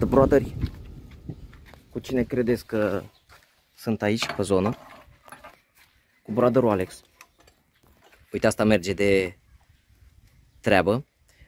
The Brotheri. Cu cine credeți că sunt aici pe zonă? Cu brotherul Alex. Uite, asta merge de treabă.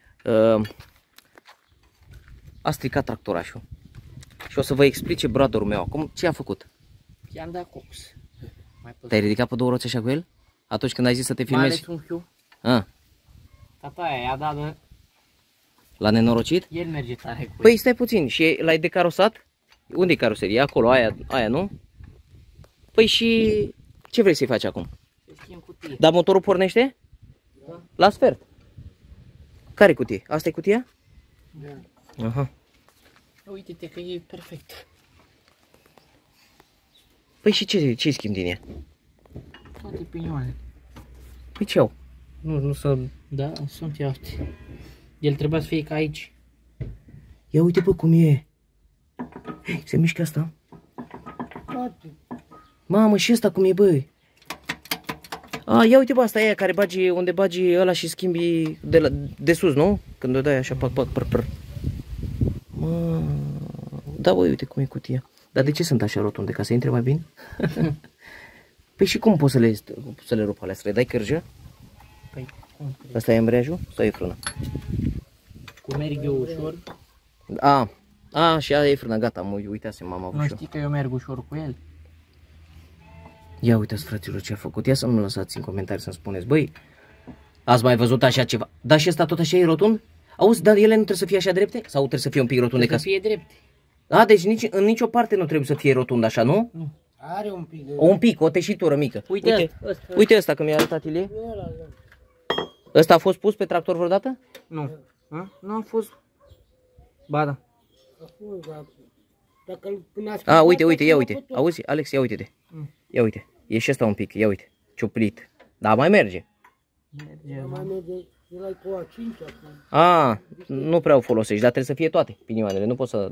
A stricat tractorașul. Și o să vă explice brotherul meu acum ce a făcut. I-am dat cox. Te-ai ridicat pe două roți așa cu el? Atunci când ai zis să te filmezi? Mai ales un fiu. A. Tata aia i-a dat de... L-a nenorocit? El merge tare cu Păi stai puțin, și l-ai decarosat? Unde-i caroseria? Acolo, aia nu? Păi și ce vrei să-i faci acum? Dar motorul pornește? Da. La sfert. Care cutie? Asta e cutia? Da. Aha. Uite-te că e perfect. Păi și ce schimb din ea? Toate pinioane. Păi ce au? Nu să... Da, sunt eu astea. El trebuia să fie ca aici. Ia uite bă cum e. Se mișcă asta? Toate. Mamă, și ăsta cum e bă? A, ia uite bă, asta e aia care bagi, unde bagi ăla și schimbi de sus, nu? Când o dai așa, pac, pac, prr. Mă, da bă, uite cum e cutia. Dar de ce sunt așa rotunde? Ca să intre mai bine? Păi și cum poți să le rup alea? Să le dai cârjă? Păi, cum? Asta e embreajul sau e frâna? Cum merg eu ușor. A, și aia e frâna, gata, mă uitasem, m-am avut Nu și eu. știi că eu merg ușor cu el? Ia uitați fraților ce a făcut, ia să nu lăsați în comentarii să-mi spuneți, băi, ați mai văzut așa ceva? Dar și ăsta tot așa e rotund? Auzi, dar ele nu trebuie să fie așa drepte? Sau trebuie să fie un pic rotunde? Trebuie să fie drepte. A, deci în nicio parte nu trebuie să fie rotund așa, nu? Nu. Are un pic de... Un pic, o teșitură mică. Uite ăsta că mi-a arătat Ilie. Ăsta a fost pus pe tractor vreodată? Nu. Nu a fost... Ba da. A, uite, ia uite. Auzi, Alex, ia uite-te. Ia uite. E și ăsta un pic, ia uite. Ciuplit. Da, mai merge. A, nu prea o folosești, dar trebuie să fie toate pinioanele. Nu poți să,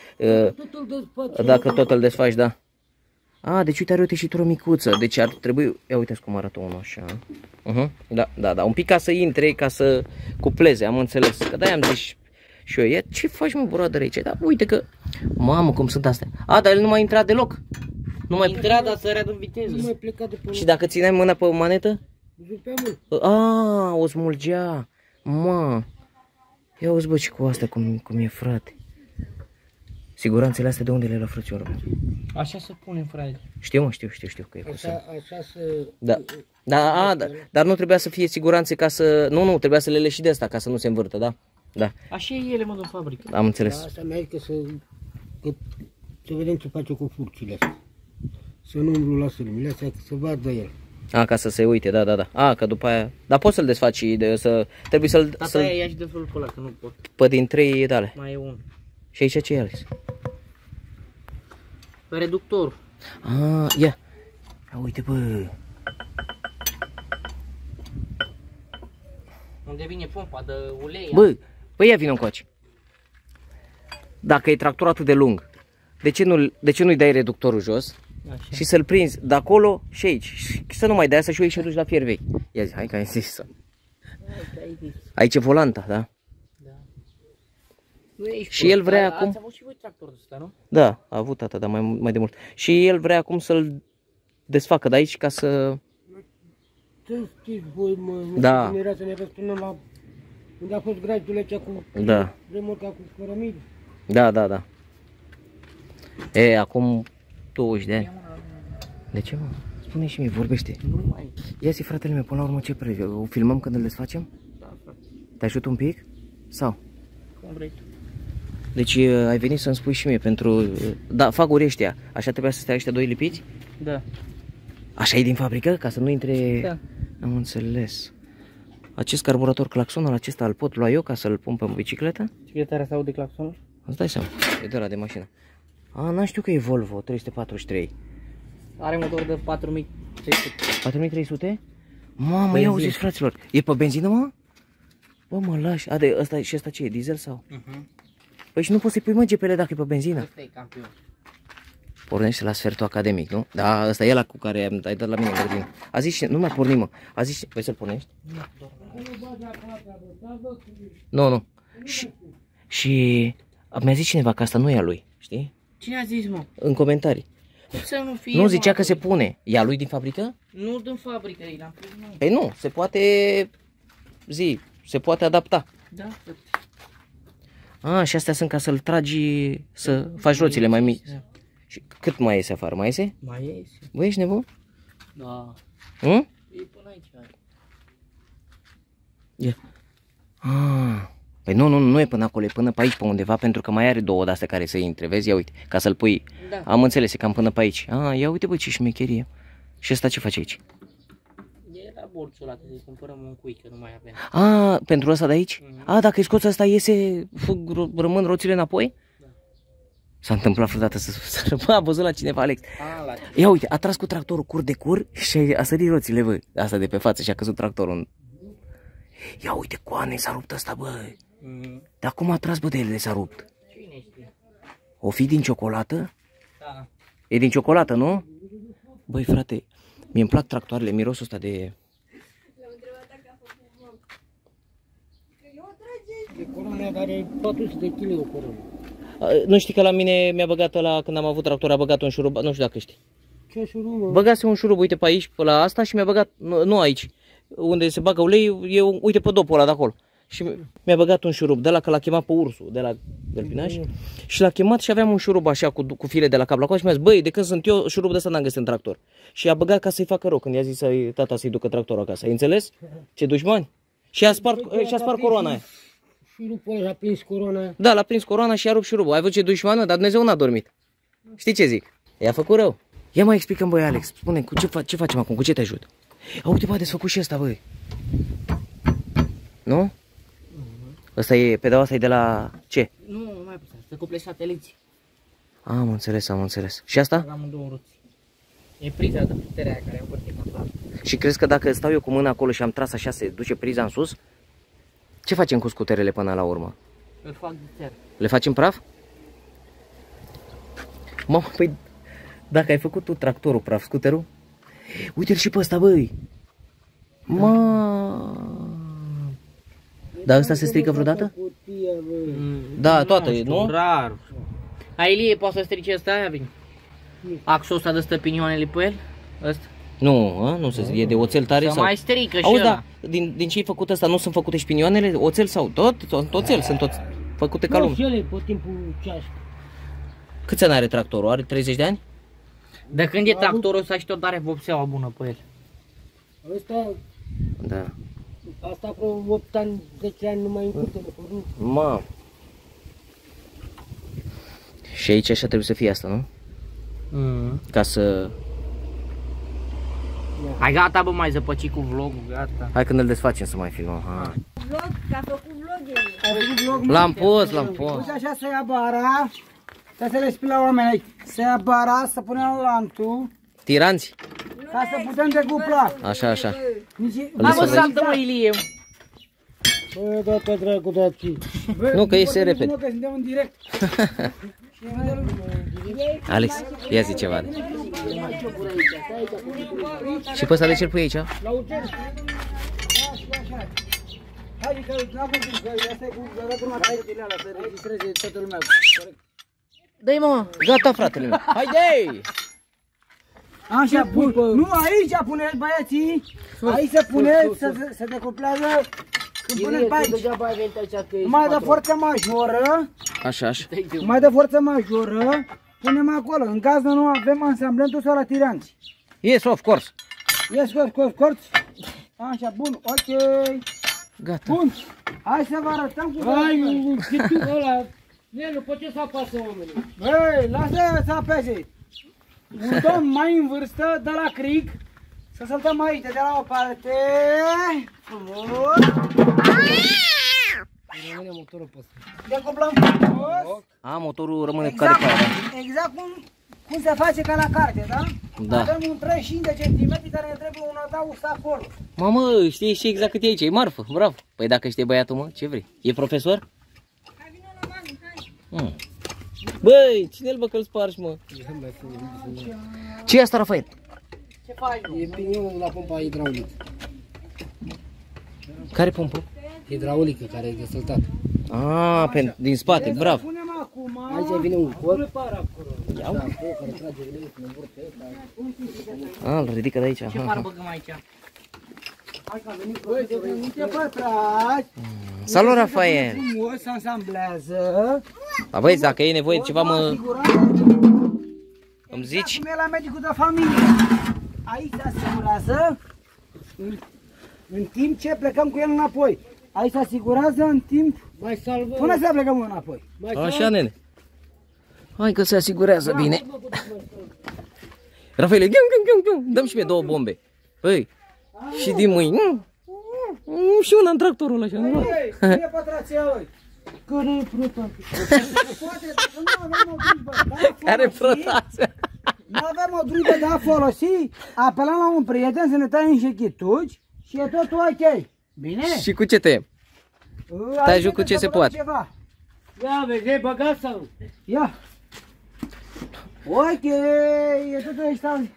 dacă tot îl desfaci, da. A, deci uite, are o teșitură micuță. Deci ar trebui, ia uite cum arată unul așa. Da, un pic ca să intre, ca să cupleze, am înțeles. Că de-aia am zis și eu, ia, ce faci mă, brother, aici? Da, uite că, mamă, cum sunt astea. A, dar el nu mai intra deloc. Nu mai intra, dar sărea în viteză. Nu mai pleca de pe... Și dacă țineai mâna pe manetă? Zupea mult. A, o smulgea. Mă. Ia uzi bă și cu astea cum e, frate. Siguranțele astea de unde le lua, frățioră? Așa se pune, frate. Știu că e cu Așa să... Da, dar nu trebuia să fie siguranțe ca să... Nu, trebuia să le leși de asta ca să nu se învârtă, da? Da. Așa e ele, mă, în fabrică. Am înțeles. Da, asta merită să vedem ce face cu furcile astea. Să nu umblu la sârmile astea, să vadă el. A, ca să se uite, da. A, că după aia... Dar poți să-l desfaci și trebuie să-l... Tata aia ia și de felul pe ăla, că nu pot. Pe din 3 tale. Mai e unul. Și aici ce e, Alex? Reductorul. A, ia uite, bă. Unde vine pompa de ulei. Bă, ia vină încoace. Dacă e tractor atât de lung, de ce nu-i dai reductorul jos? Așa. Și să-l prinzi de acolo și aici. Și să nu mai dai asta și aici și duci la fier vechi. Ia zi, hai că ai zis. Aici e volanta, da? Și el vrea acum... Ați avut și voi tractorul ăsta, nu? Da, a avut tata, dar mai de mult. Și el vrea acum să-l desfacă de aici ca să... Ce știți voi, mă, da. Să ne răsturnăm la... Unde a fost grajdul ăcea cu... Da. Remorca cu cărămidă. Da. E, acum 20 de ani. De ce, mă? Spune și mie, vorbește. Nu mai... Ia zi, fratele meu, până la urmă ce previ? O filmăm când îl desfacem? Da, frate. Te ajut un pic? Sau? Cum vrei tu. Deci ai venit să-mi spui și mie pentru... Da, faguri ăștia. Așa trebuia să stea ăștia doi lipiți? Da. Așa e din fabrică? Ca să nu intre... Da. Am înțeles. Acest carburator claxonul acesta îl pot lua eu ca să-l pun pe bicicletă? Secretarea sau de claxonul? Îți dai seama. E de ăla de mașină. A, n-am știu că e Volvo 343. Are motor de 4300. 4300? Mamă, ia auziți, fraților. E pe benzină, mă? Bă, mă lași. A, de ăsta și ăsta ce e? Diesel sau? Păi și nu poți să-i pui, mă, GPL dacă e pe benzină. Ăsta e campion. Pornește la sfertul academic, nu? Da, ăsta e ăla cu care ai dat la mine în grădină. A zis, nu mai porni, mă. A zis, vrei să-l pornești? Nu. Și Mi-a zis cineva că asta nu e a lui, știi? Cine a zis, mă? În comentarii. Cum să nu fie, Nu, mă, zicea că se acolo? pune. E a lui din fabrică? Nu din fabrică, e l-am pus noi. Păi nu, se poate... se poate adapta. Da, Și astea sunt ca să-l tragi, să faci roțile mai mici. Și cât mai iese afară? Mai iese? mai iese. Băi, ești nebun? Da. Hm? E până aici. Ia. Păi nu e până acolo, e până pe aici, pe undeva, pentru că mai are două de astea care să intre, vezi? Ia uite, ca să-l pui. Da. Am înțeles, e cam până pe aici. Ia uite, băi, ce șmecherie. Și ăsta ce face aici? Era bolțul ăla, că să-i cumpărăm un cui, că nu mai avem. Pentru ăsta de aici? Dacă îi scoți ăsta, iese, rămân roțile înapoi? Da. S-a întâmplat vreodată să a văzut la cineva, Alex. La Ia uite, a tras cu tractorul cur de cur și a sărit roțile, bă. Asta de pe față și a căzut tractorul. Ia uite, coane, s-a rupt ăsta, bă. Dar cum a tras, bă, de ele s-a rupt? Cine știe? O fi din ciocolată? Da. E din ciocolată, nu? Băi, frate, mie-mi plac tractoarele, mirosul ăsta de... De coroana, dar are 400 de kg o coroană. Nu știi că la mine mi-a băgat ăla, când am avut tractor, a băgat un șurub, nu știu dacă știi. Ce șurub, mă? Băgase un șurub, uite pe aici, pe la asta și mi-a băgat, nu aici, unde se bagă ulei, uite pe dopul ăla de acolo. Și mi-a băgat un șurub, de la că l-a chemat pe ursul, de la Gălpinaș. Și l-a chemat și aveam un șurub așa cu fire de la cap la coadă și mi-a zis, băi, de când sunt eu, șurub de ăsta n-am găsit în tractor. Și a băgat ca să-i facă rău, când i-a zis tata să-i ducă tractorul acasă, ai înțeles? Ce dușmani? Și a spart coroana aia. Șurubul ăla a prins coroana. Da, l-a prins coroana și a rupt șurubul. Ai văzut ce dușmană? Dar Dumnezeu n-a dormit. Știi ce zic? I-a făcut rău. Ia mai explicăm, băi, Alex. Spune, ce facem acum? Cu ce te ajut? Uite, bă, a desfăcut și ăsta, băi. Nu? Ăsta e, pedaua asta e de la ce? Nu mai putea, să cuple sateliții. Am înțeles. Și asta? Am două roți. E priza de puterea aia care o învârte motorul. Și crezi că dacă stau eu cu mâna acolo și am tras așa, se duce priza în sus? Ce facem cu scuterele până la urmă? Îl fac de țară. Le facem praf? Mamă, păi dacă ai făcut tu tractorul praf, scuterul? Uite-l și pe ăsta, băi! Dar ăsta se strică vreodată? Da, toată, nu? Rar. Ailie, poate să strice ăsta, aia vine. Axul ăsta de stăpinioanele pe el? Ăsta. Nu se e de oțel tare Să sau? mai strică și Auzi, ăla. da, din ce-i făcut ăsta, nu sunt făcute șpinioanele, oțel sau tot oțel, sunt toți făcute ca lume. Și ele pe timpul ceașcă. Câți ani are tractorul? Are 30 de ani? De când e tractorul ăsta și tot are vopseaua bună pe el. Ăsta, Da. asta vreo 8 ani, 10 ani nu mai încurte de pornit. Ma. Și aici așa trebuie să fie asta, nu? Ca să... Hai gata, bă, mai zăpăcit cu vlogul, gata. Hai când îl desfacem să mai filmăm. Vlog, că a făcut vlog el. A făcut vlog, L-am pus. Uite așa să ia bara, să le spui la oameni aici. Să ia bara, să punem la lantul, Tiranți? ca să putem decupla. Așa. Hai mă, saltă mă, Ilie. Bă, dată dracu, dați. Nu, că iese repede. Că suntem în direct. Alex, ia zi ceva. Și pe ăsta de ce-l pui aici? La ucel. Hai, că n-am văzut, că asta e cu urma caietele alea, să registreze toată lumea. Dă-i, mă. Gata, fratele meu. Haide! Așa, bun. Nu, aici puneți, băieții. Aici să puneți, să decuplează. Când puneți pe aici. Mai de forță majoră. Așa. Mai de forță majoră. Punem acolo. În caz de nu avem ansamblentul sau la tiranți. Yes, of course. Ia scos. Așa, bun, ok. Gata. Bun. Hai să vă arătăm cu... Hai, știu ăla. Nelu, pe ce să apasă oamenii? Băi, lasă să apese. Un domn mai în vârstă, de la cric. Să saltăm aici, de la o parte. Frumos. Rămâne motorul pe ăsta. Decuplăm frumos. Motorul rămâne cu care pe aia. Exact cum se face ca la carte, da? Da. Avem un 35 de centimetri care ne trebuie un adaus acolo. Mamă, știi și exact cât e aici, e marfă, bravo. Păi dacă știi băiatul, mă, ce vrei? E profesor? Hai, vină la mami, hai. Băi, cine-l bă că-l spargi, mă? Ce e asta, Rafael? Ce faci, mă? E pinionul de la pompa hidraulică. Care pompă? Hidraulică care e de săltat. Din spate, bravo. Punem acum... Aici vine un cod. Iau. Îl ridică de aici. Ce par băgăm aici? Hai că a venit colegul, nu te pătrați. Salut, Rafael! Frumos, se ansamblează. A, băi, dacă e nevoie de ceva, îmi zici? Cum e la medicul de familie. Aici se asigurează. În timp ce plecăm cu el înapoi. Aici se asigurează în timp Mai salvă. până să plecăm înapoi. Așa, nene. Hai că se asigurează bine. Rafael, dăm și mie 2 bombe. Păi, și din mâini. Și una în tractorul ăla așa, nu? Ei, cine pătrați ăi? Care e prătație? Poate, nu avem o dribă, Care prătație? nu avem o dribă de a folosi, apelăm la un prieten să ne taie niște chituci și e totul ok. Bine? Și cu ce tăiem? Tai joc cu ce se poate. Ceva. Ia vezi, ai băgat sau? Ia. Ok, e totul ăsta.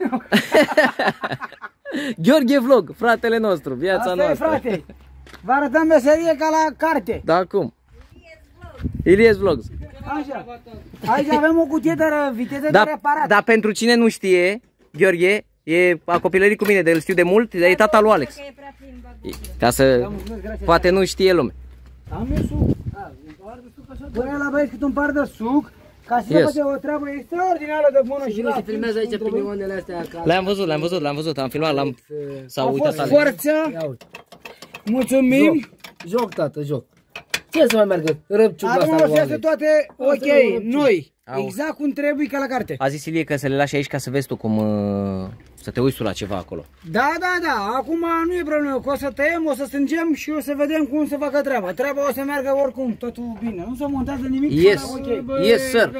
Gheorghe Vlog, fratele nostru, viața Asta noastră. e, frate. Vă arătăm meserie ca la carte. Da, cum? Ilies Vlogs. Așa. Aici avem o cutie de viteză de reparat. Dar pentru cine nu știe, Gheorghe, a copilărit cu mine, de îl știu de mult, dar e tata lui Alex. Că e prea plin, bag. Ca să, poate nu știe lume. Am eu suc. Pune la băieți cât un par de suc, ca să Yes. face o treabă extraordinară de bună și Și la se filmează aici pinioanele astea. Le-am văzut, am filmat, s-a A uitat fost Alex. forță, Ia uite. mulțumim. Joc, tată, joc. Ce să mai meargă? Răpciuga asta Acum cu o să iasă oameni. toate ok, e o noi, Au. exact cum trebuie ca la carte. A zis Ilie că să le lași aici ca să vezi tu cum, să te uiți tu la ceva acolo. Da, acum nu e problemă, că o să tăiem, o să strângem și o să vedem cum se facă treaba. Treaba o să meargă oricum, totul bine, nu se montează nimic. Yes, ok. yes, sir.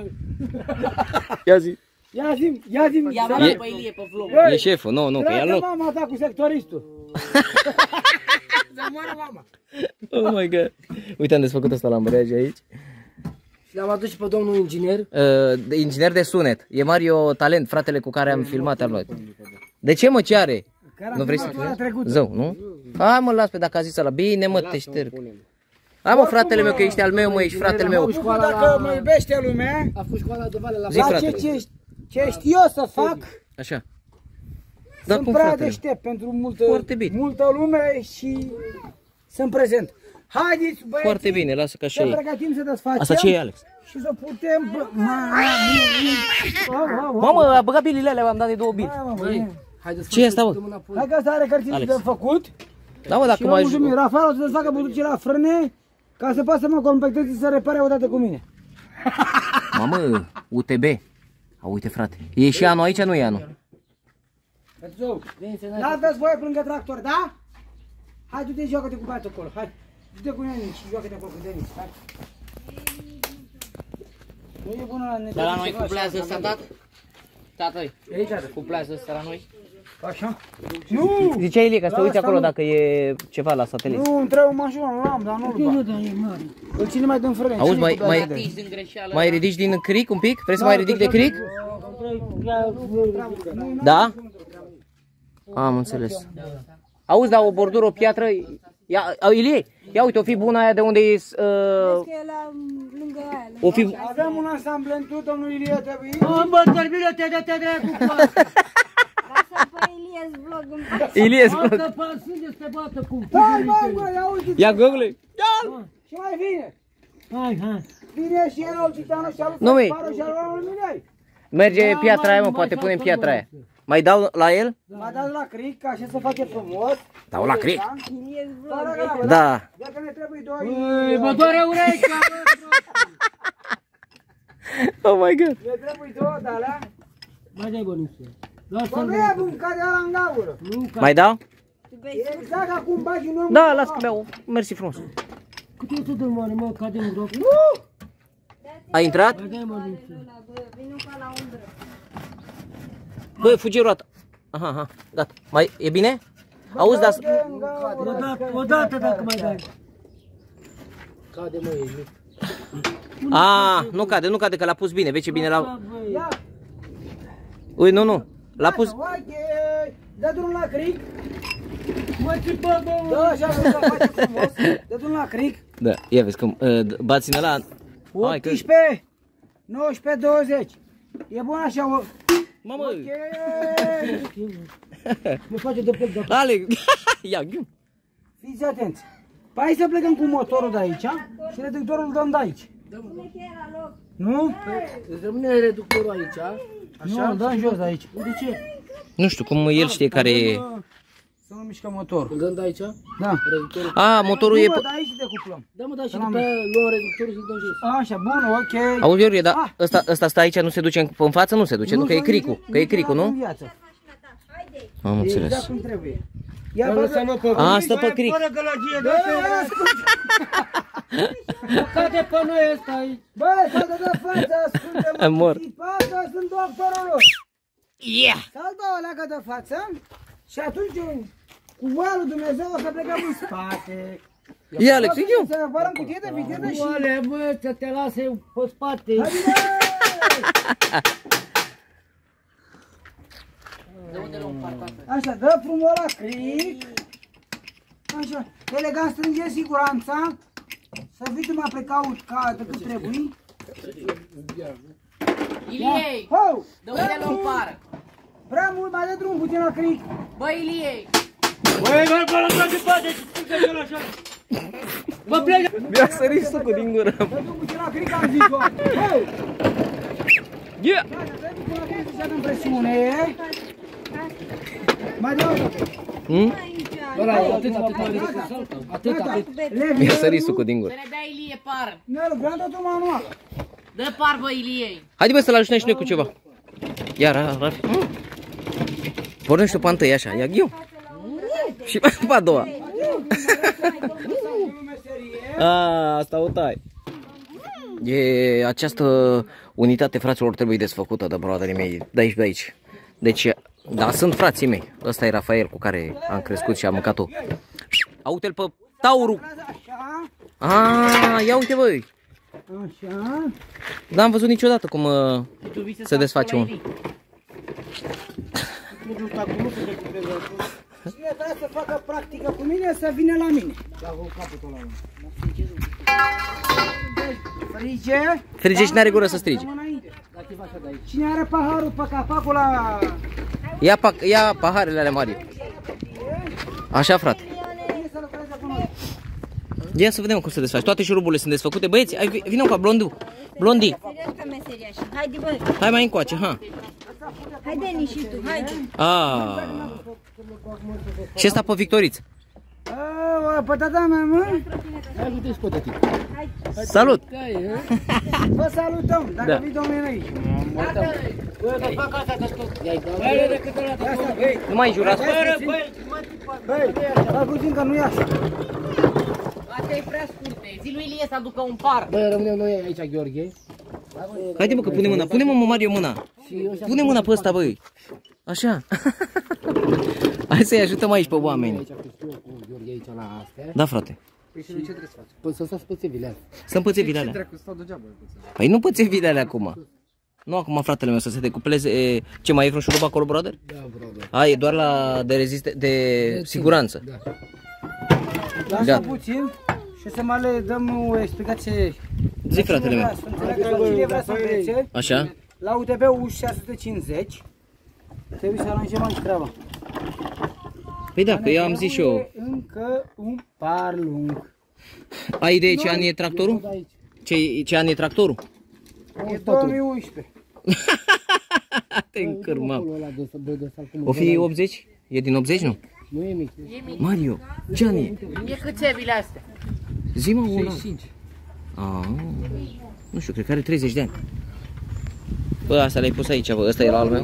Ia zi. Ia zi. Ia Să- vă pe Ilie pe vlog. Băi, E șeful, nu, că ia treacă loc. mama ta cu sectoristul. Să moară mama. Oh my god. Uite, am desfăcut asta la ambreiaj aici. Și l-am adus și pe domnul inginer. Inginer de sunet. E Mario Talent, fratele cu care am filmat al lui. De ce mă ce are? Nu vrei să filmat trecută. Zău, nu? Hai mă, las pe dacă a zis ăla. Bine mă, te șterg. Hai mă, fratele meu, că ești al meu, mă, ești fratele meu. Dacă mă iubește lumea, A fost școala de vale la Zi, dar fratele. ce știu eu să fac, Așa. Da, sunt cum, prea fratele? deștept pentru Foarte bine. multă lume și sunt prezent. Haideți, băieți, Foarte bine, lasă ca și să ei. pregătim să desfacem. Asta ce e, Alex? Și să putem... Mamă, a băgat bilile alea, am dat de 2 bili. Haideți Ce e asta, mă? Hai că asta are cărțile Alex. de făcut. Da, mă, Și dacă eu mai mulțumim, Rafael o să desfacă butucii la frâne ca să poată să mă completeze să repare odată cu mine. Mamă, UTB. A, uite, frate. E și anul aici, nu e anul. N-aveți voie lângă tractor, da? Hai, du-te, joacă-te cu băiatul acolo, hai. Du-te cu Denis și joacă-te acolo cu Denis, hai. Nu e bună la Dar la noi cuplează ăsta, tată? Tată-i, Ei, tată. cuplează ăsta la noi? Așa? Nu! Zicea Ilie ca să te uiți Asta acolo nu. dacă e ceva la satelit. Nu, îmi trebuie o mașină, nu am, dar nu-l bag. Îl ține mai din frâne. Auzi, Cine mai- cu mai- băiatul de- Atici din greșeală. Mai ridici din cric un pic? Vrei să mai ridic de cric? Da? Am înțeles. Auzi, dar o bordură, o piatră... Ilie, ia uite, o fi bună aia de unde e... Că e la lângă aia. o fi... Avem un ansamblentu, domnul Ilie, trebuie. Bă, termină, te cu coasă. Lasă pe Ilies vlog în pace. Ilie, Că pe sânge să te bată cu. Hai, bă, ia uite. ia Google. Și mai vine. Hai. Vine și el, Citană și alu Nu, măi. Fară și alu Milei. Merge Da, piatra aia, mă, mai poate fac punem pe piatra aia. masă. Mai dau la el? M-a dat la cric, ca așa se face frumos. Dau la cric. Ilies Fără vlog. grabă, Da. Dacă ne trebuie Mă doi... doare urechea, bă. Oh my god. Ne trebuie două de alea. Mai dai bănuțe. Bă, nu e cum care ăla în gaură. Mai dau? Exact acum bagi un om. Da, las că beau. Mersi frumos. Cât este de mare, mă, cade în groc. A intrat? Mai dai bănuțe. Vino ca la umbră. Bă, fugi roata. Aha, gata. Mai e bine? Auzi, dar... Odată dacă mai dai. Cade, mă, e mic. Nu cade, că l-a pus bine. Vezi ce bine l-a... Ia, Ui, nu. L-a pus... uite, dă drumul la cric. Mă, ce bă, Dă așa, să face frumos. Dă drumul la cric. Da, ia vezi cum... bați în ăla... Hai că- 18, 19, 20. E bun așa, Mamă! ok. Nu face de plec de acolo. Ale! Ia, ghiu! Fiți atenți. Păi hai să plecăm cu motorul de aici și reductorul îl dăm de aici. Nu? Îți rămâne reductorul aici, Așa? Nu, îl dăm jos de aici. de ce? Nu știu, cum el știe care e... Să nu mișcă motorul. Îl dăm de aici? Da. Reductorul. A, motorul Nu, e... bă, de aici decuplăm. Da, mă, da, și după aia luăm reductorul și îl dăm jos. Așa, bun, ok. Auzi, Gheorghe, dar ăsta stă aici, nu se duce în față? Nu se duce, nu, că e cricul. Că e cricul, În nu? viață. Am Exact înțeles. cum trebuie. Ia, Dar bă, lăsăm-mă pe A, stă pe cric. fără gălăgie, dă cade pe noi ăsta aici. Bă, să de față, ascultă-mă. Mor. Tipa, sunt doctorul lor. Yeah! Să-l dau o leagă de față și atunci cu voia lui Dumnezeu o să plecăm în spate. Ia, Alex, e ghiu! Să vărăm cutie de viteză și... Oale, bă, să te lase pe spate. Hai, bă! De unde luăm parcată? Așa, dă frumos la cric. Așa, elegant strânge siguranța. Să fii mai precaut ca decât trebuie. Iliei! Ho! De unde luăm pară? Prea mult, mai de drum puțin la cric. Bă, Iliei! Băi, bă, bă, lăsați de spate, ce strică el așa. Bă, plecă! Mi-a sărit sucul din gură. Dă drum puțin la cric, am zis eu. Ho! Yeah! Gata, dă puțin la cric să dăm presiune. Mai de o dată. Ăla, atât, atât. Mi-a sărit sucul din Să gură. ne dea Ilie pară! Noi lucrăm totul manual. Dă par, bă, Iliei! Haide, bă, să-l ajutăm și noi cu ceva. Ia, rafi. Pornește-o pe întâi, așa. Ia, ghiu. Și pe a doua. A, asta o tai. E, această unitate, fraților, trebuie desfăcută de broaderii mei, de aici, de aici. Deci, da, sunt frații mei. Ăsta e Rafael, cu care am crescut și am mâncat-o. Uite-l pe taurul. Așa, A, ia uite, băi. așa. N-am văzut niciodată cum se desface unul. Cine vrea să facă practică cu mine, să vină la mine. Frige. Frige și n-are gură să strige. Cine are paharul pe capacul la... Ia paharele alea mari. Așa, frate. Vine să lucreze cu noi. Ia să vedem cum se desface. Toate șuruburile sunt desfăcute. Băieți, vină cu Blondu. Blondi, Serios meseria și haide bă, hai mai încoace, ha. haide și tu, haide. Și ăsta pe Victoriță. Pe tata mea, mă? Hai, uite-ți pe tătic. Salut! Vă salutăm, dacă Da. vii domnule aici. Bă, dar fac asta, că tot. Hai, de câte ori Asta, băi, Nu mai jurați. băi, stai puțin că nu e așa. Asta e prea scurte. Zi lui Ilie să aducă un par. Bă, rămânem noi aici, Gheorghe. Haide, bă, că pune mâna. Pune-mă, mă, Mario, mâna. Pune mâna pe ăsta, băi. Așa. Hai să-i ajutăm aici pe oameni. Aici, că știu eu cu Gheorghe aici la astea. Da, frate. Păi să stați pe țevile astea. Să-mi pățevile alea. Păi nu pățevile alea acum. Nu acum, fratele meu, să se decupleze. Ce, mai e vreun șurub acolo, brother? Da, brother. A, e doar la de siguranță. Da. Lasă Gata. puțin și să mai le dăm o explicație. Zi, fratele meu. Să înțeleagă cine vrea să învețe. Așa? La UTB-ul 650 trebuie să aranjăm aici treaba. Păi da, că eu am zis și eu. Trebuie încă un par lung. Ai idee ce an e tractorul? Ce an e tractorul? E 2011. Te încărmam. Ăla de sal cum O fi 80? E din 80, nu? nu e mic. Mario, ce an e? E câțevile astea. Zi-mă una. 65. Nu știu, cred că are 30 de ani. Bă, asta l-ai pus aici, bă, ăsta era al meu.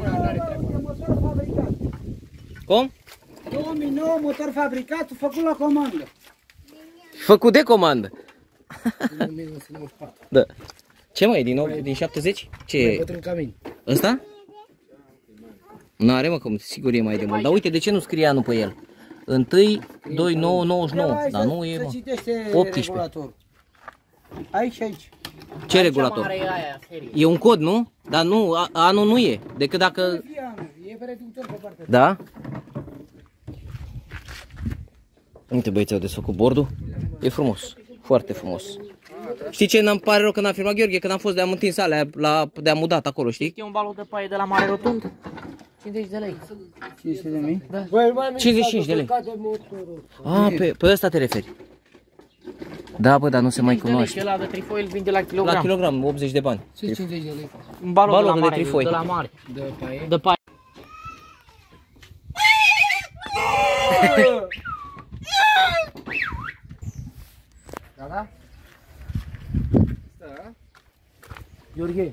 Cum? 2009, motor fabricat, făcut la comandă. Făcut de comandă. Da. Ce mai e, din 70? Ce e? Bătrân ca mine. Ăsta? N-are, mă, că sigur e mai de mult. Dar uite, de ce nu scrie anul pe el? 1, 2, 9, 99. Dar nu e, Se mă. citește 18. regulatorul. Aici, aici. Ce Cea regulator? mare e aia, serie. E un cod, nu? Dar nu, anul nu e. Decât dacă... E pe reductor pe partea. Da? Uite, băieți, au desfăcut bordul. E frumos. Foarte frumos. Știi ce n-am pare rău că n-am filmat, Gheorghe? Că n-am fost de-am întins alea, de-am mudat acolo, știi? E un balon de paie de la Mare Rotund? 50 de lei. 500.000? Da. 55 de lei. Pe ăsta te referi. Da, bă, dar nu se mai cunoaște. Ăla de trifoil vinde la kilogram. La kilogram, 80 de bani. 50 de lei. Un balon de la de Mare, trifoil. de la Mare. De paie. De paie. Da? Gheorghe.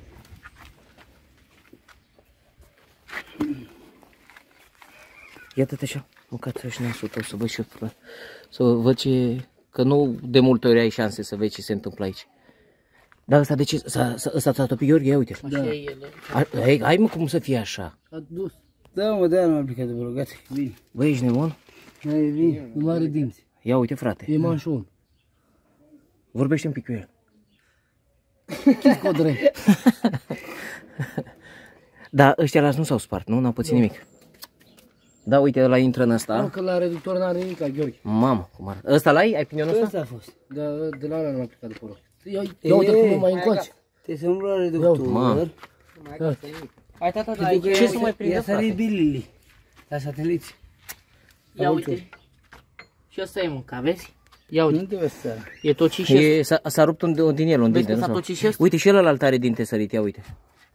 Iată-te așa, mâncați și nasul tău să văd și eu, să văd ce... Că nu de multe ori ai șanse să vezi ce se întâmplă aici. Dar ăsta de ce? Ăsta ți-a topit, Gheorghe? Ia uite. Așa e el. Hai mă, cum să fie așa? A dus. Da, mă, de-aia nu m-am aplicat de bolo, gata, bine. Băi, ești nebun? Da, e bine, nu are dinți. Ia uite, frate. E manșon. Vorbește un pic cu el. Chis codre. Da, ăștia nu s-au spart, nu? N-au pățit nimic. Da, uite, ăla intră în ăsta. Nu, că la reductor n-are nimic, Gheorghe. Mamă, cum arată. Ăsta l-ai? Ai pinionul ăsta? Ăsta a fost. Da, de la ăla nu m-am aplicat de bolo. Ia uite cum mai încoace. Te să umblu la reductor. Mamă. Hai, tata, da, Ce să mai prindă, Ia să frate? bilili. La sateliți. Ia uite. Și ăsta e mânca, vezi? Ia uite. Nu te vezi seara. E tocit și ăsta. S-a rupt un din el, un Vezi dinte, că nu s-a sau? tocit și ăsta? Uite, și ălălalt are dinte sărit, ia uite.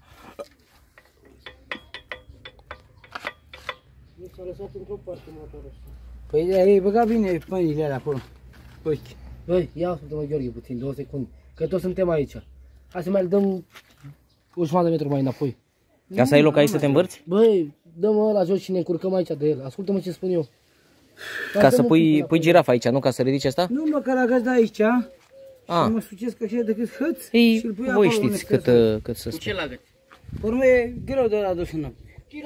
Păi da, ei băga bine pâinile alea acolo. Uite. Băi, ia ascultă-mă, Gheorghe, puțin, 2 secunde. Că toți suntem aici. Hai să mai dăm o jumătate de metru mai înapoi. Ca să ai loc aici să te învârți? Băi, dă-mă ăla jos și ne încurcăm aici de el. Ascultă-mă ce spun eu. Ca să pui girafa aici, nu? Ca să ridici asta? Nu mă, că la gaz de aici, Ah, mă sucesc așa decât hăț ei, și-l pui voi acolo știți unde cât să Cu ce spui. lagăți? Pe urmă e greu de la dus înapoi.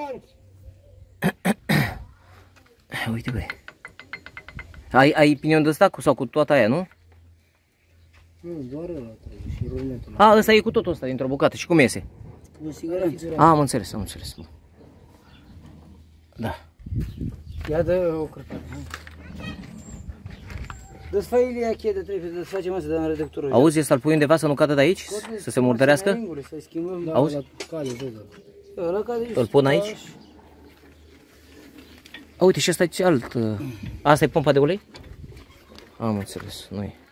Uite, băi. Ai pinion de ăsta sau cu toată aia, nu? Nu, doar ăla trebuie și rulmentul. A, ăsta e cu totul ăsta dintr-o bucată. Și cum iese? Cu siguranță. Am înțeles, am înțeles. Da. Ia dă o crăpată. Desfă Ilia cheie de trebuie, desfacem asta de la reductorul. Auzi, ăsta îl pui undeva să nu cadă de aici? Să se murdărească? Să-i schimbăm. Da, Auzi? ăla cade, vezi. Ăla cade Îl pun aici? A, uite, și ăsta e alt. Asta e pompa de ulei? Am înțeles, nu e.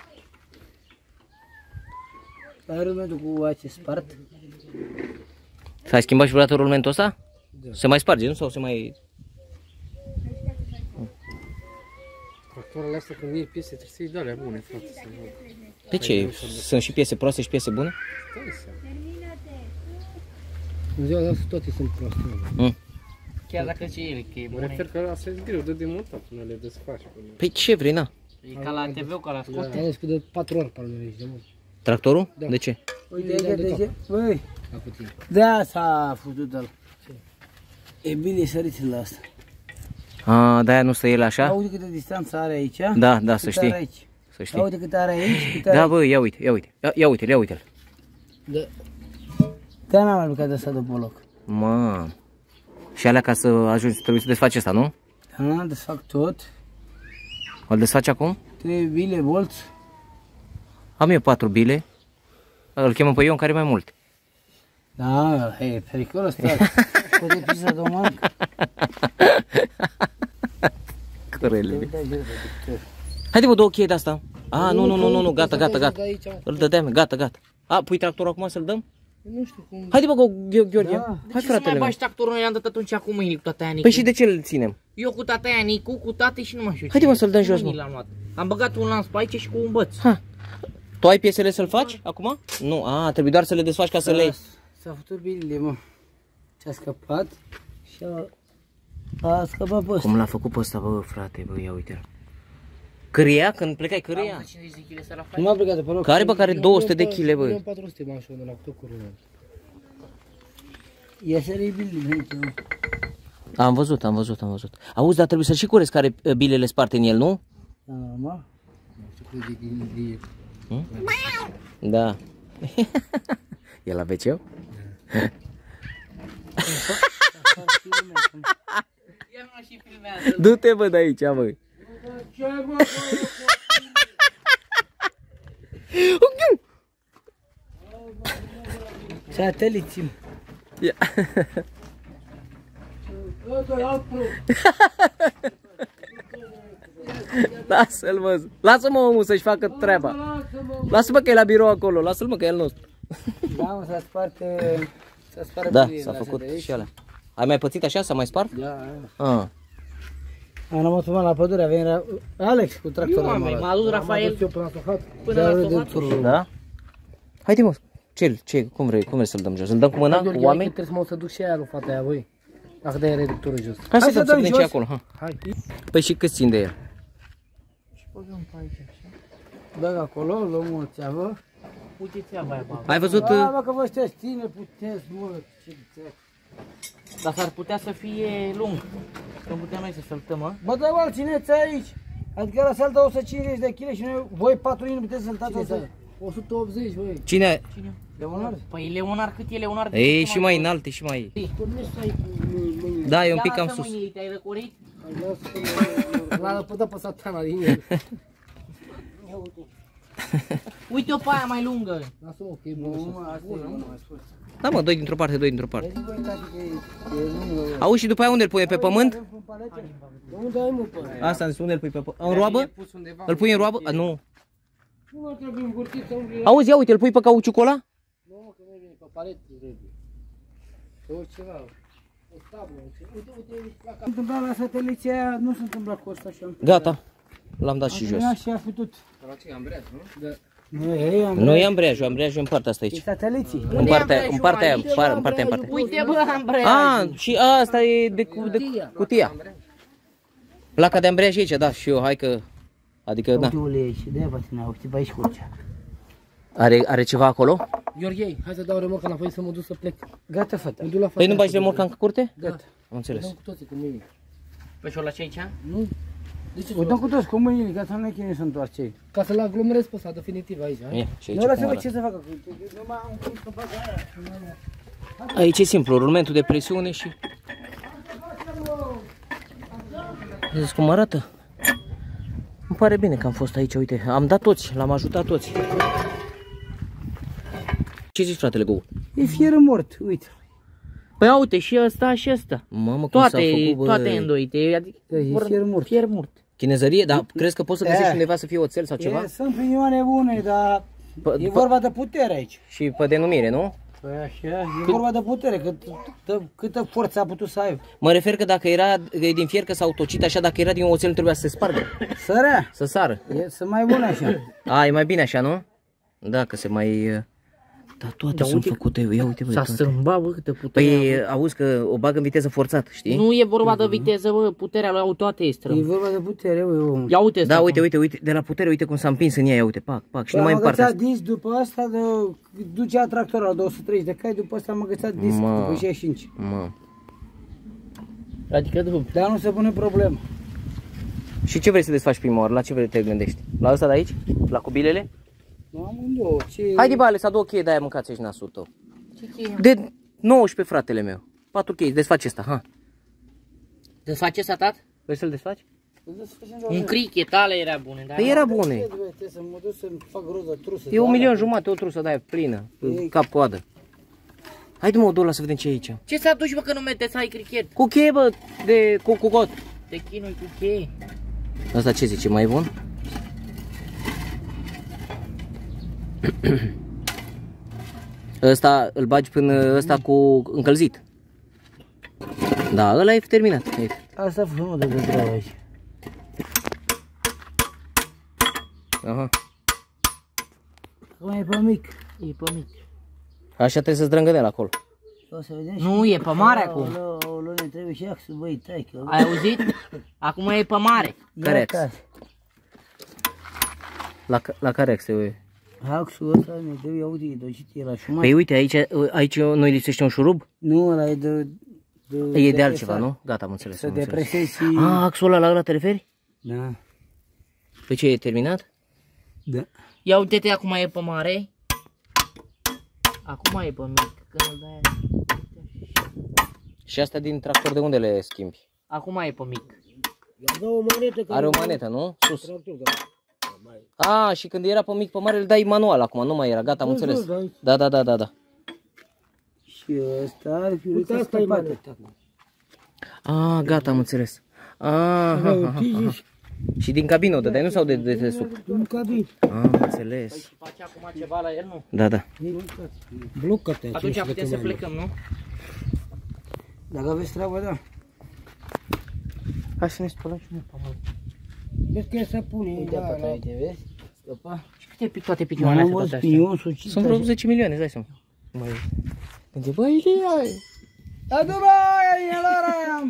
Ai rulmentul cu acest spart? S-ai schimbat și vreodată rulmentul ăsta? Da. Se mai sparge, nu? Sau se mai... Tractoarele astea când iei piese trebuie să-i dă alea bune, frate. De ce? Sunt și piese proaste și piese bune? În ziua de asta toate sunt proaste. Chiar dacă ce e, că e Mă bună. refer că asta e greu de demontat până le desfaci. Păi ce vrei, na? E ca la TV-ul, ca la scos. Am zis că de 4 ori parcă aici de mult. Tractorul? De ce? Uite, de ce? Băi, de-aia s-a futut ăla. E bine sărit la asta. A, de-aia nu stă el așa? Auzi câtă distanță are aici? Da, da, să cât știi. are aici. Să știi. Auzi cât are aici, cât are Da, aici. bă, ia uite, ia uite. Ia uite-l, ia uite-l. De-aia n-am aplicat asta de loc. Mă. Și alea ca să ajungi, trebuie să desfaci asta, nu? Da, desfac tot. Îl desfaci acum? 3 bile, bolți. Am eu 4 bile. Îl chemăm pe Ion care e mai mult. Da, e periculos, stai. Poate fi să domanc. Cărele. Haide mă, două cheie de asta. A, nu, gata, gata. Îl dădeam, gata. A, pui tractorul acum să-l dăm? Nu știu cum. Haide mă, Gheorghe. Da. Hai, Ce să mai fratele meu. bagi tractorul, noi am dat atunci cu mâini cu tata Nicu. Păi și de ce îl ținem? Eu cu tata Nicu, cu tate și nu mai știu. Haide, mă, să-l dăm jos, mă. L-am luat. Am băgat un lans pe aici și cu un băț. Ha. Tu ai piesele să-l faci acum? Nu, trebuie doar să le desfaci ca să le iei. S-a făcut bilele, mă. Și-a scăpat și a scăpat pe ăsta. Cum l-a făcut pe ăsta, bă, frate, bă, ia uite-l. Câria? Când plecai câria? 50 de kg să la Nu m-a plecat de pe loc. Care, bă, care 200 de kg, bă? 400 manșul de la tot cu rulment. Ia să rei bilele aici, mă. Am văzut. Auzi, dar trebuie să și curezi care bilele sparte în el, nu? Da, mă. Da. E la WC-ul? Ia mă și filmează. Du-te, bă, de aici, bă. Sateliții. Ia. Lasă-l, mă. Lasă-mă omul să-și facă treaba. Lasă-mă că e la birou acolo. Lasă-l, mă, că e al nostru. Da, mă, s-a spart. Da, s-a făcut și alea. Ai mai pățit așa? S-a mai spart? Da. Ah. Am rămas la pădure, a venit Alex cu tractorul. M-a adus Rafael până la Sohat. Da? Haide, mă. Cum vrei să-l dăm jos? Îl dăm cu mâna, cu oameni? Trebuie să mă să duc și aia lui fata aia, voi. Dacă dai reductorul jos. Hai să dăm și acolo, ha. Hai. Păi și cât țin de el? Băg acolo, luăm o țeavă. Uite țeava aia, bă. Ai văzut? Da, bă, că vă sunteți tine, puteți, mă, ce țeavă. Dar s-ar putea să fie lung. Că putem noi să săltăm, mă. Bă, dar bă, țineți aici. Adică la saltă 150 de kg și noi, voi 4 nu puteți săltați asta. 180, voi. Cine? Leonard? Păi Leonard, cât e Leonard? E și mai înalt, e și mai... Da, e un cam sus. Mâinile, te-ai răcorit? L-a lăpătat pe satana din el. Uite-o pe aia mai lungă. Lasă-mă, că e bună. Da, mă, doi dintr-o parte, doi dintr-o parte. Auzi, și după aia unde îl pune? Pe pământ? Unde ai, mă, pe aia? Asta înseamnă unde îl pui pe pământ? În roabă? Îl pui în roabă? A, nu. Nu ar trebui învârtit să umble. Auzi, ia uite, îl pui pe cauciucul ăla? Nu, că nu vine pe parete, trebuie. O ceva. O tablă, uite, la Se întâmpla la sateliții aia, nu se întâmpla cu ăsta așa. Gata. L-am dat și jos. Și a făcut. la ce ambreaz, nu? Da. Nu e ambreiajul, ambreiajul e în partea asta E aici. sateliții. În partea aia, în partea în partea. Uite, bă, ambreiaj. Ah, și asta e de cutia. Placa de ambreiaj e aici, da, și eu, hai că... Adică, da. Uite ulei și de-aia patina, uite, pe aici curgea. Are ceva acolo? Gheorghei, hai să dau remorca înapoi să mă duc să plec. Gata, fata. Mă duc la Păi nu bagi remorca în curte? Da. Am înțeles. Dăm cu toții cu mâini. Păi și-o lași aici? Nu? De ce O dăm cu toți cu mâinile, ca să nu ne chinuie să întoarce ei. Ca să-l aglomerez pe ăsta definitiv aici, hai? Ia, și aici Nu, cum lasă-vă arată. ce să facă. Numai am cum să facă aia. Aici e simplu, rulmentul de presiune și... Vedeți cum arată? Îmi pare bine că am fost aici, uite, am dat toți, l-am ajutat toți. Ce zici, fratele Gou? E fier mort, uite. Păi uite, și ăsta și ăsta. Mamă, cum s-a făcut, bă. Toate îndoite, adică E fier mort. fier murt. Chinezărie? Dar crezi că poți să găsești undeva să fie oțel sau ceva? Sunt pinioane bune, dar e vorba de putere aici. Și pe denumire, nu? Păi așa, e vorba de putere, câtă forță a putut să aibă. Mă refer că dacă era din fier, că s-au tocit așa, dacă era din oțel nu trebuia să se spargă, Sărea, să sară. sunt mai bune așa. A, e mai bine așa, nu? Da, că se mai... Dar toate sunt făcute, ia uite, băi, S-a toate. strâmbat, bă, câtă putere. Păi, auzi că o bagă în viteză forțată, știi? Nu e vorba de viteză, bă, puterea lui au toate E strâmb. vorba de putere, băi, omul. Ia uite Da, asta. uite, de la putere, uite cum s-a împins în ea, ia uite, pac, pac, și nu mai Am împarte agățat asta. disc după asta, ducea tractorul la 230 de cai, după asta am agățat disc Mă. după 65. Mă. Adică după. Dar nu se pune problemă. Și ce vrei să desfaci prima oară? La ce vrei te gândești? La ăsta de aici? La cubilele? Nu am un ce... Haide, bă, Alex, adu o cheie de aia, mâncați aici nasul tău. De 19, fratele meu. 4 chei, desfaci ăsta, ha. Desface asta, tat? Vrei să-l desfaci? Un crichet, ale era bune, dar... Păi era bune. Trebuie să mă duc să-mi fac roză trusă. E 1.000.000 o trusă de aia plină, cap-coadă. Haide, mă, o dou la să vedem ce e aici. Ce să aduci, bă, că nu meteți să ai crichet? Cu cheie, bă, de cu cot. Te chinui cu cheie. Asta ce zice, mai bun? Ăsta îl bagi până ăsta cu încălzit. Da, ăla e terminat. Asta a fost unul de treabă aici. Aha. Cum e pe mic? E pe mic. Așa trebuie să zdrângă de la acolo. O să vedem. Nu, e pe mare acum. Aoleu, ne trebuie și axul, băi, tai că... Ai auzit? Acum e pe mare. Care ax? La care ax te Axul ăsta ne trebuie, uite, e docit, e la șumat. Păi uite, aici nu-i lipsește un șurub? Nu, ăla e de... E de altceva, nu? Gata, am înțeles. Să am înțeles. depresezi și... Ah, axul ăla, la ăla te referi? Da. Păi ce, e terminat? Da. Ia uite-te, acum e pe mare. Acum e pe mic. Când îl dai... Și asta din tractor de unde le schimbi? Acum e pe mic. Ia dă o manetă. Are o manetă, nu? Sus. A, și când era pe mic, pe mare, îl dai manual acum, nu mai era, gata, am înțeles. Da. Și ăsta ar fi uitat pe spate. A, gata, am înțeles. Și din cabină o dădeai, nu sau de sub? Din cabină. Am înțeles. Și face acum ceva la el, nu? Da. Blocă-te. Atunci putem să plecăm, nu? Dacă aveți treabă, da. Hai să ne spălăm și noi pe mână. Vezi că e să pune. Uite pe care te vezi? Scăpa. Și câte toate picioanele astea, toate astea? Sunt vreo 10 milioane, îți dai seama. Mai băi, Ilie, Adu băi, Ilie,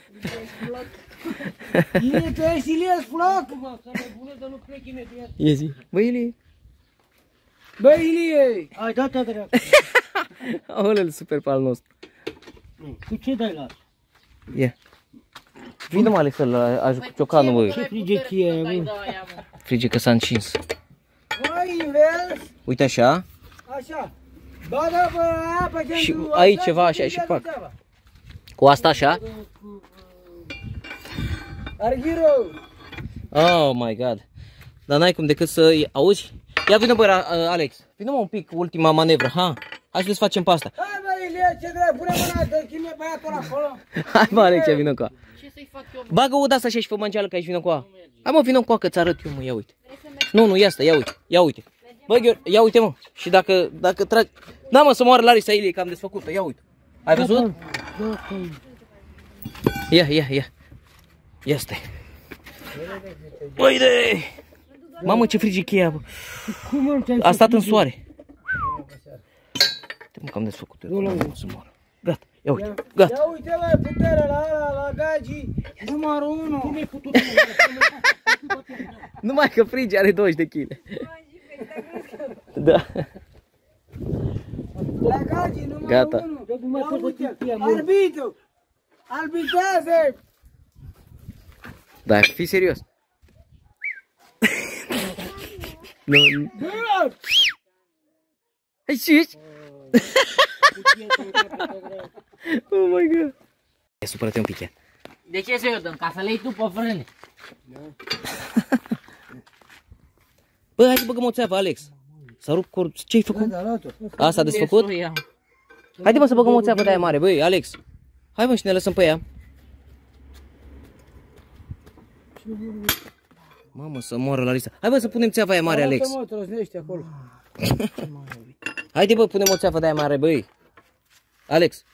Ilie, tu ești Ilie, floc? Ia zi. Băi, Ilie. Băi, Ilie! Hai, da-te dracu. Aoleu, super pe al nostru. Cu ce dai la? Ia. Vină mă, Alex, să-l ajut cu ciocanul, băi. Ce frige cheia, bă? Frige că s-a încins. Băi, invers! Uite așa. Așa. Bagă pe aia pe centru. Și aici ceva așa și fac. Cu asta așa. Arghiro! Oh my god. Dar n-ai cum decât să auzi? Ia vină, bă, Alex. Vină, mă, un pic, ultima manevră, ha? Hai să desfacem pe asta. Hai, bă, Ilie, ce drept, pune mâna, te chime băiatul acolo. Hai, mă, Alex, vină cu a. Ce să-i fac eu? Bagă o de-asta așa și fă mângeală că aici vină cu a. Hai, mă, vină cu a, că-ți arăt eu, mă, ia uite. Nu, ia asta, ia uite. Bă, ia uite, mă. Și dacă tragi... Da, mă, să moară Larisa Ilie, că am desfăcut-o, ia uite. Ai văzut? Ia. Ia stai. Băi de! Mamă, ce frige cheia, bă. A stat în soare. Uite, mă, că am desfăcut-o. Să moară. Gata, ia uite, gata. Ia uite, bă, puterea la gagii, numărul 1. Numai că frige, are 20 de kg. Da. La gagii, numărul 1. Gata. Ia uite, arbitru. Arbitrează. Da, fii serios. Nu. Hai sus. Oh my god. Supără-te un pic, ia. De ce să-i o dăm? Ca să le iei tu pe frâne. Bă, hai să băgăm o țeavă, Alex. S-a rupt corp. Ce-ai făcut? A, s-a desfăcut? Haide, mă, să băgăm o țeavă de aia mare, băi, Alex. Hai, mă, și ne lăsăm pe ea. Mamă, să moară Larisa. Hai, bă, să punem țeava aia mare, Alex. Mă, trăznește acolo. Haide, bă, punem o țeavă de aia mare, băi. Alex.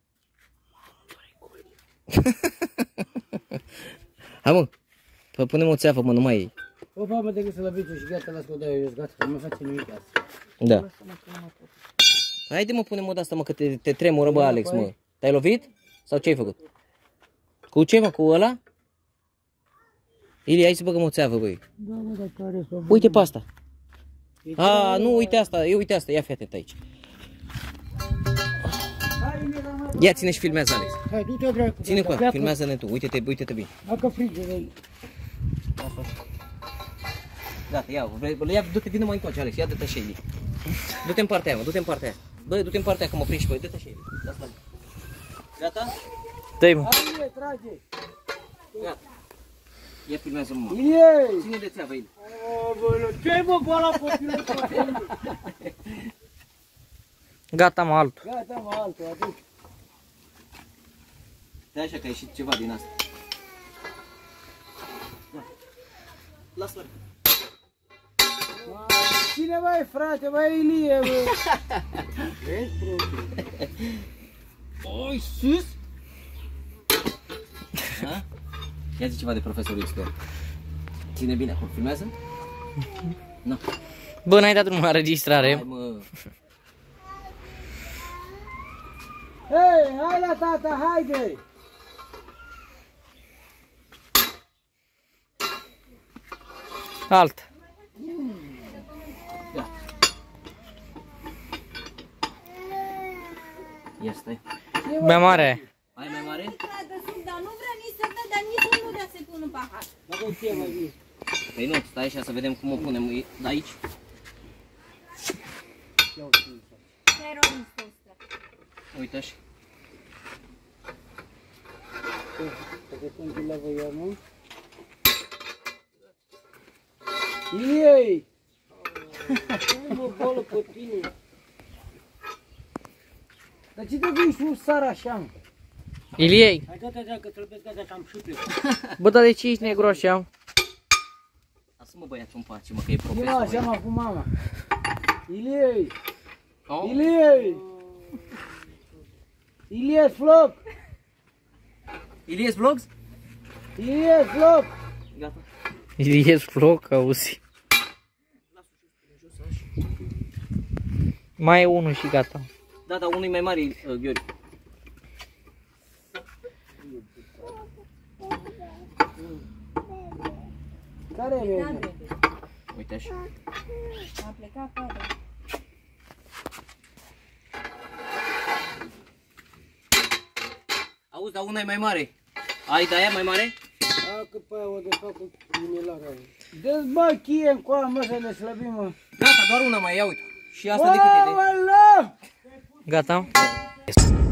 Hai, mă. Păi punem o țeavă, mă, nu mai iei. O mamă decât să lăbiți și gata, las că o dau eu jos, gata, nu mai face nimic asta. Da. Haide, mă, punem o de asta, mă, că te tremură, bă, Alex, mă. Te-ai lovit? Sau ce ai făcut? Cu ce, mă, cu ăla? Ilie, hai să băgăm o țeavă, băi. Uite pe asta. A, nu, uite asta, uite asta, ia fi atent aici. Ia, ține și filmează, Alex. Hai, du-te, dracu. Ține cu ea, filmează-ne tu, uite-te bine. Dacă frige, vei. Gata, ia, du-te, vină mai încoace, Alex, ia dă-te așa, Ilie. Du-te în partea aia, mă, du-te în partea aia. Bă, du-te în partea aia, că mă prind și băi, dă-te așa, Ilie. Gata? Dă-i, mă. Hai, Ilie, trage. Gata. Ia filmează-mă, mă. Ilie! Ține de țeavă, Ilie. O, bă, ce-i, mă, cu ăla copilul? Gata, mă, altul. Gata, mă, altul, aduc. Stai așa că a ieșit ceva din asta. Lasă-l. Cine mai frate, mai Ilie, bă? Vezi, bro? Oi, sus! Ha? Ia zi ceva de profesorul Xtor. Ține bine acolo, filmează? Nu. Bă, n-ai dat drumul la înregistrare. Hai, mă. Hei, hai la tata, haide! Alt. Ia stai. Mai mare. Ai mai mare? Dar nu vrea nici să dă, dar nici nu vrea să pună în pahar. Păi nu, stai așa să vedem cum o punem de aici. Teroristul ăsta. Uite așa. Ilie! Mă bolă pe tine. Dar ce te duci tu sara așa? Iliei, Hai dă-te că trebuie să așa am șuple. bă, dar de ce ești negru așa? Lasă-mă băiatul în pace, mă, că e Vino profesor. așa mă cu mama. Ilie! Oh. Ilie! Ilie Vlog! Ilies Vlogs? Ilie Vlog! Gata. Ilies vlog, auzi. Mai e unul și gata. Da, dar unul e mai mare, Gheorghe. Care e bine? Uite așa. A plecat cadă. Auzi, dar una e mai mare. Ai de aia mai mare? A, că pe aia o de fac cu minelara. Dă-ți bă, chie încoa, mă, să ne slăbim, mă. Gata, doar una mai, ia uite. Și asta de cât e de? Aoleu! Gata?